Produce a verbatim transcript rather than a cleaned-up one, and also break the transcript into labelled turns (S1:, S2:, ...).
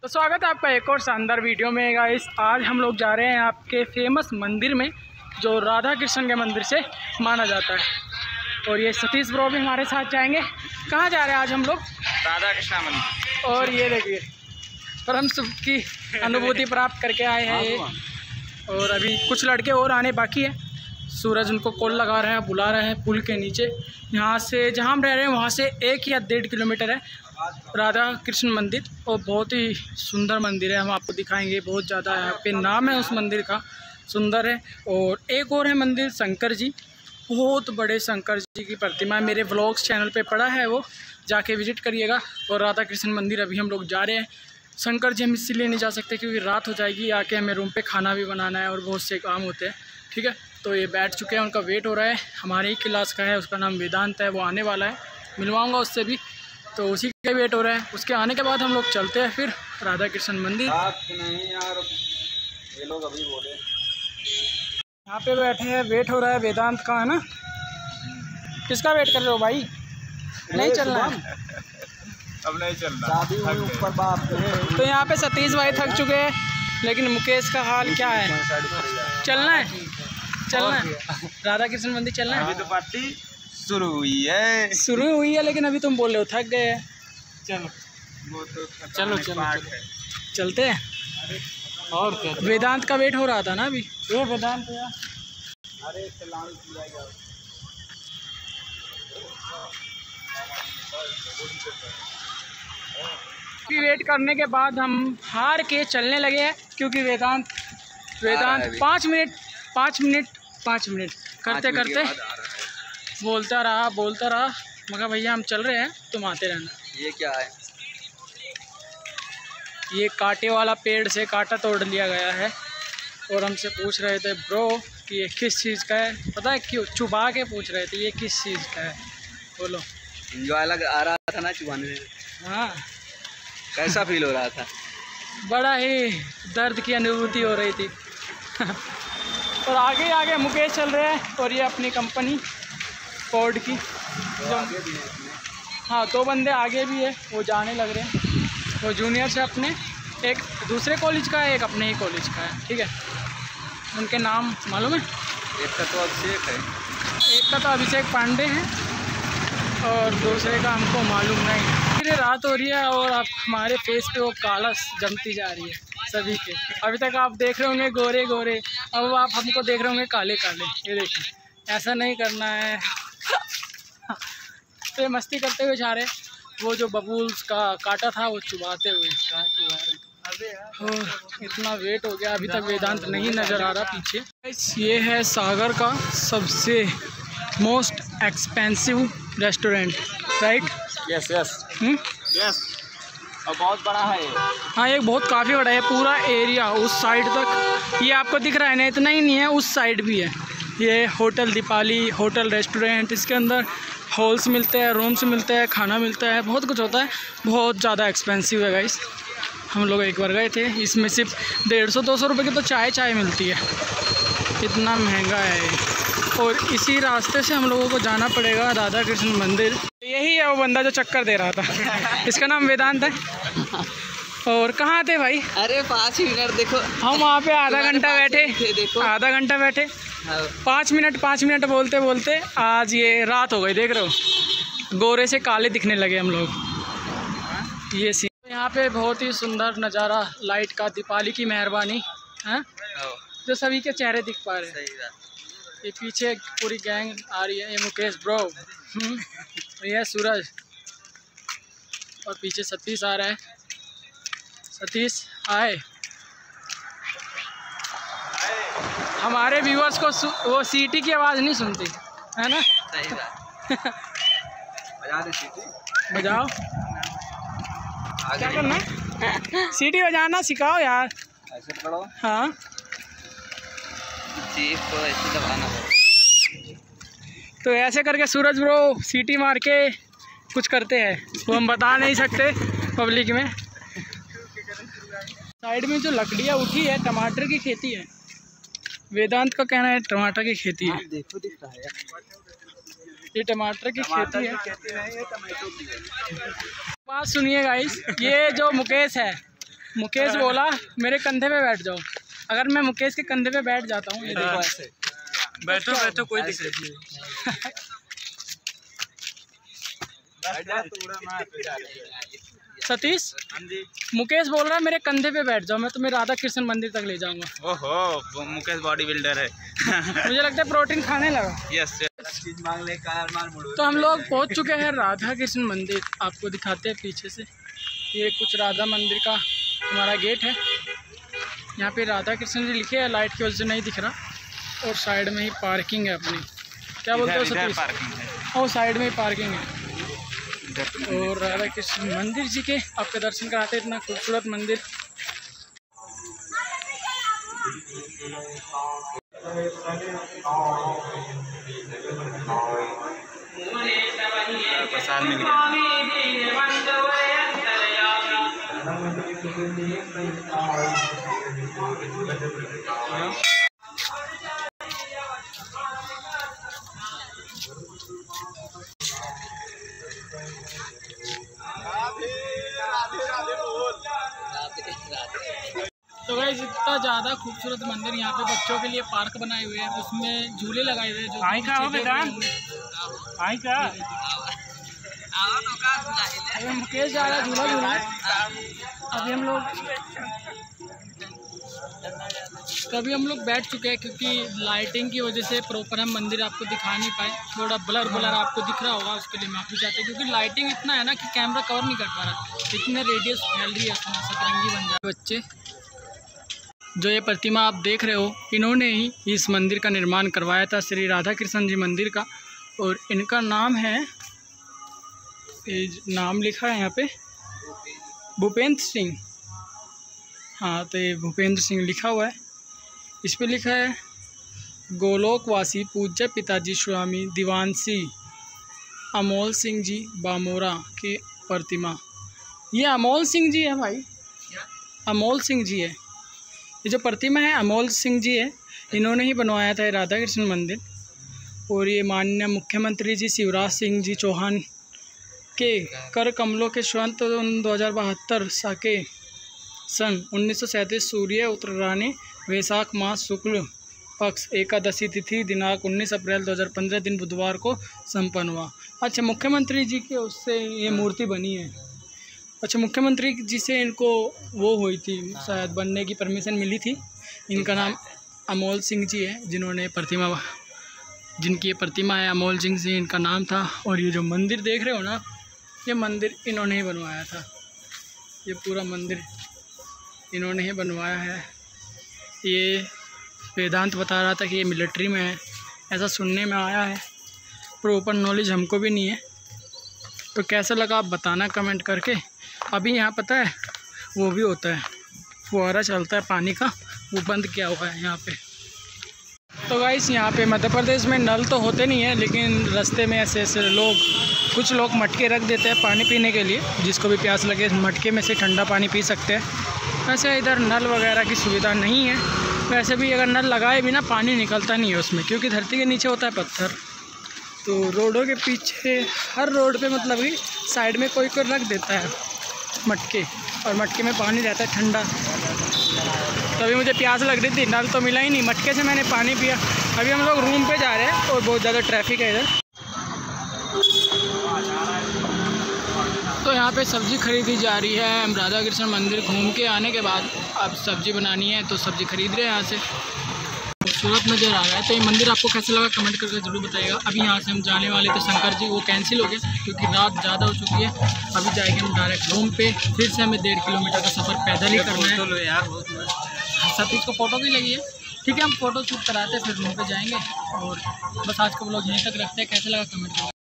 S1: तो स्वागत है आपका एक और शानदार वीडियो में गाइस। आज हम लोग जा रहे हैं आपके फेमस मंदिर में जो राधा कृष्ण के मंदिर से माना जाता है। और ये सतीश ब्रो भी हमारे साथ जाएंगे। कहाँ जा रहे हैं आज हम लोग?
S2: राधा कृष्ण मंदिर।
S1: और ये देखिए परम सुख की अनुभूति प्राप्त करके आए हैं ये। और अभी कुछ लड़के और आने बाकी है। सूरज उनको कॉल लगा रहे हैं, बुला रहे हैं पुल के नीचे। यहाँ से जहाँ हम रह रहे हैं वहाँ से एक या डेढ़ किलोमीटर है राधा कृष्ण मंदिर। और बहुत ही सुंदर मंदिर है, हम आपको दिखाएंगे। बहुत ज़्यादा यहाँ पे नाम है उस मंदिर का, सुंदर है। और एक और है मंदिर शंकर जी, बहुत बड़े शंकर जी की प्रतिमा है। मेरे व्लॉग्स चैनल पे पड़ा है, वो जाके विजिट करिएगा। और राधा कृष्ण मंदिर अभी हम लोग जा रहे हैं। शंकर जी हम इसलिए नहीं जा सकते क्योंकि रात हो जाएगी, आके हमें रूम पे खाना भी बनाना है और बहुत से काम होते हैं। ठीक है, तो ये बैठ चुके हैं, उनका वेट हो रहा है। हमारे ही क्लास का है, उसका नाम वेदांत है, वो आने वाला है, मिलवाऊंगा उससे भी। तो उसी का वेट हो रहा है। उसके आने के बाद हम लोग चलते हैं फिर राधा कृष्ण मंदिर।
S2: नहीं यार, ये लोग अभी बोले
S1: यहाँ पे बैठे हैं, वेट हो रहा है वेदांत का, है ना? किसका वेट कर रहे हो भाई? नहीं चलना है?
S2: अब नहीं चलना, ऊपर बाप।
S1: तो यहाँ पे सतीश भाई थक चुके हैं, लेकिन मुकेश का हाल क्या है? चलना है, चलना है राधा कृष्ण मंदिर चलना है।
S2: अभी तो पार्टी शुरू हुई है
S1: शुरू हुई है लेकिन अभी तुम बोल रहे हो थक गए हैं।
S2: चलो वो तो
S1: चलो चलो चलते हैं। और क्या, वेदांत का वेट हो रहा था ना अभी। ये वेदांत यार,
S2: अरे
S1: वेट करने के बाद हम हार के चलने लगे हैं क्योंकि वेदांत वेदांत पाँच मिनट पाँच मिनट पाँच मिनट करते करते बोलता रहा बोलता रहा मगर भैया हम चल रहे हैं, तुम आते रहना।
S2: ये क्या है?
S1: ये कांटे वाला पेड़ से कांटा तोड़ लिया गया है। और हमसे पूछ रहे थे ब्रो कि ये किस चीज़ का है, पता है क्यों? चुबा के पूछ रहे थे ये किस चीज़ का है। बोलो।
S2: एंजॉय लग आ रहा था ना चुबाने में?
S1: हाँ।
S2: कैसा फील हो रहा था?
S1: बड़ा ही दर्द की अनुभूति हो रही थी। और आगे आगे मुकेश चल रहे हैं और ये अपनी कंपनी फोर्ड की जो, हाँ दो बंदे आगे भी है, वो जाने लग रहे हैं। वो जूनियर से अपने एक दूसरे कॉलेज का है, एक अपने ही कॉलेज का है। ठीक है, उनके नाम मालूम है?
S2: एक का तो अभिषेक है,
S1: एक का तो अभिषेक पांडे हैं और दूसरे का हमको मालूम नहीं। फिर रात हो रही है और आप हमारे फेस पे वो कालस जमती जा रही है सभी के। अभी तक आप देख रहे होंगे गोरे गोरे, अब आप हमको देख रहे होंगे काले काले। ये देखिए, ऐसा नहीं करना है। तो मस्ती करते हुए जा रहे, वो जो बबूल्स का काटा था वो चुबाते हुए कहाँ चुबा रहे। और इतना वेट हो गया, अभी तक वेदांत नहीं नज़र आ रहा पीछे। ये है सागर का सबसे most expensive restaurant, right?
S2: Yes yes yes, और बहुत बड़ा है।
S1: हाँ ये बहुत काफ़ी बड़ा है, पूरा एरिया उस साइड तक ये आपको दिख रहा है ना, इतना ही नहीं है, उस साइड भी है। ये होटल दीपाली होटल रेस्टोरेंट, इसके अंदर हॉल्स मिलते हैं, रूम्स मिलते हैं, खाना मिलता है, बहुत कुछ होता है। बहुत ज़्यादा एक्सपेंसिव है गाइस। हम लोग एक बार गए थे, इसमें सिर्फ डेढ़ सौ दो सौ रुपये की तो चाय चाय मिलती है, इतना महंगा है। और इसी रास्ते से हम लोगों को जाना पड़ेगा राधा कृष्ण मंदिर। यही है वो बंदा जो चक्कर दे रहा था, इसका नाम वेदांत है। और कहाँ थे भाई?
S2: अरे पाँच मिनट देखो,
S1: हम वहाँ पे आधा घंटा बैठे, आधा घंटा बैठे, पाँच मिनट पाँच मिनट बोलते बोलते आज ये रात हो गई। देख रहे हो, गोरे से काले दिखने लगे हम लोग। ये सीन यहाँ पे बहुत ही सुंदर नज़ारा, लाइट का, दीपाली की मेहरबानी है जो सभी के चेहरे दिख पा रहे हैं। ये पीछे पूरी गैंग आ रही है, ये मुकेश ब्रो, ये है सूरज, और पीछे सतीश आ रहा है। सतीश आए। हमारे व्यूअर्स को वो सीटी की आवाज़ नहीं सुनती है ना?
S2: सही बात। बजा दे सीटी,
S1: बजाओ। क्या करना है? सीटी बजाना सिखाओ यार।
S2: ऐसे पकड़ो।
S1: हाँ
S2: जीप को ऐसे दबाना।
S1: तो ऐसे करके सूरज ब्रो सीटी मार के कुछ करते हैं, वो हम बता नहीं सकते पब्लिक में। साइड में जो लकड़ियाँ उठी है, टमाटर की खेती है। वेदांत का कहना है टमाटर की खेती है।
S2: देखो दिख रहा है,
S1: ये टमाटर की खेती है।
S2: खेती नहीं है, टमाटो की है।
S1: बात सुनिए गाइस, ये जो मुकेश है मुकेश बोला मेरे कंधे पे बैठ जाओ। अगर मैं मुकेश के कंधे पे बैठ जाता हूँ, ये देखो ऐसे
S2: बैठो बैठो कोई दिक्कत नहीं।
S1: सतीश, मुकेश बोल रहा है मेरे कंधे पे बैठ जाओ, मैं तुम्हें राधा कृष्ण मंदिर तक ले जाऊंगा।
S2: ओहो, मुकेश बॉडी बिल्डर है।
S1: मुझे लगता है प्रोटीन खाने लगा।
S2: यस।
S1: तो हम लोग पहुंच चुके हैं राधा कृष्ण मंदिर। आपको दिखाते हैं पीछे से, ये कुछ राधा मंदिर का हमारा गेट है। यहाँ पे राधा कृष्ण जी लिखे हैं, लाइट की वजह से नहीं दिख रहा। और साइड में ही पार्किंग है अपनी। क्या बोलते हो सतीश? और साइड में ही पार्किंग है। और राधा कृष्ण मंदिर जी के आपके दर्शन कराते हैं। इतना खूबसूरत मंदिर।
S2: प्रसाद मिल तो गाइस इतना ज़्यादा खूबसूरत मंदिर, यहाँ पे बच्चों के लिए पार्क बनाए हुए हैं, उसमें झूले लगाए हुए हैं। जो आई का हो बेटा, आई का अभी मुकेश जा रहा है झूला झूला। अभी हम लोग कभी हम लोग बैठ चुके हैं, क्योंकि लाइटिंग की वजह से प्रॉपर हम मंदिर आपको दिखा नहीं पाए। थोड़ा ब्लर ब्लर आपको दिख रहा होगा, उसके लिए माफ़ी चाहते हैं, क्योंकि लाइटिंग इतना है ना कि कैमरा कवर नहीं कर पा रहा। इतने रेडियस फैल रही है, उसमें सतरंगी बन जाए। बच्चे जो ये प्रतिमा आप देख रहे हो, इन्होंने ही इस मंदिर का निर्माण करवाया था, श्री राधा कृष्ण जी मंदिर का। और इनका नाम है, नाम लिखा है यहाँ पे भूपेंद्र सिंह। हाँ, तो ये भूपेंद्र सिंह लिखा हुआ है। इस पे लिखा है गोलोकवासी पूज्य पिताजी स्वामी दीवानसी अमोल सिंह जी बामोरा की प्रतिमा। ये अमोल सिंह जी है भाई, अमोल सिंह जी है। ये जो प्रतिमा है अमोल सिंह जी है, इन्होंने ही बनवाया था राधा कृष्ण मंदिर। और ये माननीय मुख्यमंत्री जी शिवराज सिंह जी चौहान के कर कमलों के स्वंत दो हज़ार बहत्तर साके सन उन्नीस सौ सैंतीस सूर्य उत्तरायणी वैशाख मास शुक्ल पक्ष एकादशी तिथि दिनांक उन्नीस अप्रैल दो हज़ार पंद्रह दिन बुधवार को संपन्न हुआ। अच्छा, मुख्यमंत्री जी के उससे ये मूर्ति बनी है। अच्छा, मुख्यमंत्री जी से इनको वो हुई थी, शायद बनने की परमिशन मिली थी। इनका नाम अमोल सिंह जी है, जिन्होंने प्रतिमा जिनकी ये प्रतिमा है अमोल सिंह जी इनका नाम था। और ये जो मंदिर देख रहे हो ना, ये मंदिर इन्होंने ही बनवाया था। ये पूरा मंदिर इन्होंने ही बनवाया है। ये वेदांत बता रहा था कि ये मिलिट्री में है, ऐसा सुनने में आया है। प्रॉपर नॉलेज हमको भी नहीं है। तो कैसा लगा आप बताना कमेंट करके। अभी यहाँ पता है वो भी होता है, फुहारा चलता है पानी का, वो बंद किया हुआ है यहाँ पे। तो गाइस यहाँ पे मध्य प्रदेश में नल तो होते नहीं है, लेकिन रास्ते में ऐसे ऐसे लोग, कुछ लोग मटके रख देते हैं पानी पीने के लिए। जिसको भी प्यास लगे मटके में से ठंडा पानी पी सकते हैं। वैसे इधर नल वगैरह की सुविधा नहीं है। वैसे भी अगर नल लगाए भी ना, पानी निकलता नहीं है उसमें, क्योंकि धरती के नीचे होता है पत्थर। तो रोडों के पीछे हर रोड पे मतलब कि साइड में कोई कोई रख देता है मटके, और मटके में पानी रहता है ठंडा। तो अभी मुझे प्यास लग रही थी, नल तो मिला ही नहीं, मटके से मैंने पानी पिया। अभी हम लोग रूम पे जा रहे हैं और बहुत ज़्यादा ट्रैफिक है इधर। तो यहाँ पे सब्ज़ी खरीदी जा रही है। हम राधा कृष्ण मंदिर घूम के आने के बाद अब सब्ज़ी बनानी है, तो सब्ज़ी खरीद रहे हैं यहाँ से। खूबसूरत नज़र आ रहा है। तो ये मंदिर आपको कैसा लगा कमेंट करके ज़रूर बताइएगा। अभी यहाँ से हम जाने वाले थे शंकर जी, वो कैंसिल हो गया क्योंकि रात ज़्यादा हो चुकी है। अभी जाएंगे हम डायरेक्ट रूम पे। फिर से हमें डेढ़ किलोमीटर का सफ़र पैदल ही करना है यार। सतीश को फ़ोटो भी लगी है, ठीक है। हम फ़ोटो शूट कराते हैं, फिर रूम पे जाएंगे। और बस आज का व्लॉग यहीं तक रखते हैं। कैसा लगा कमेंट करके